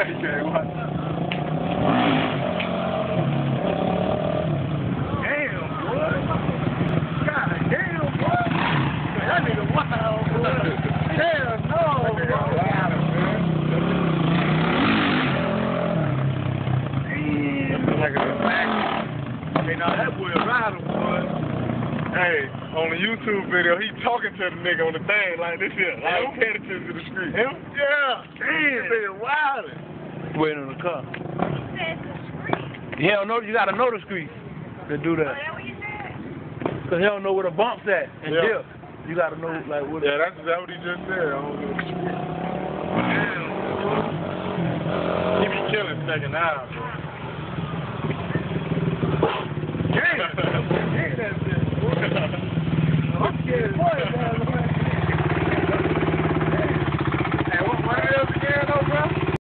can't watch. Damn, boy. God damn, boy. That nigga wild, boy. Hell no, boy. Like a hey, now that boy a rider, boy. Hey, on the YouTube video, he talking to the nigga on the thing like this here. Like, I'm paying attention to the street. Him? Yeah. Damn, nigga wildin'. Waiting on the car. He said the street. He don't know, you gotta know the street to do that. Oh, that what you said? Cause he don't know where the bump's at and Yeah. dip. You gotta know like what. Yeah, that's what he just said. I don't know. Damn. He be killing second hour, bro.